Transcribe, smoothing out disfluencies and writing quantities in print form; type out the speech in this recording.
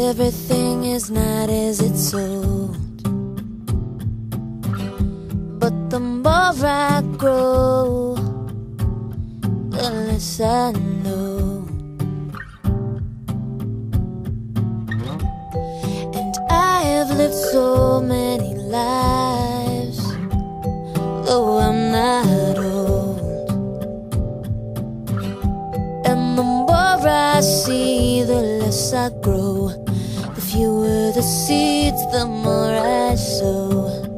everything is not as it's sold. But the more I grow, the less I know. And I have lived so many lives, though I'm not old. And the more I see, the less I grow. The fewer the seeds, the more I sow.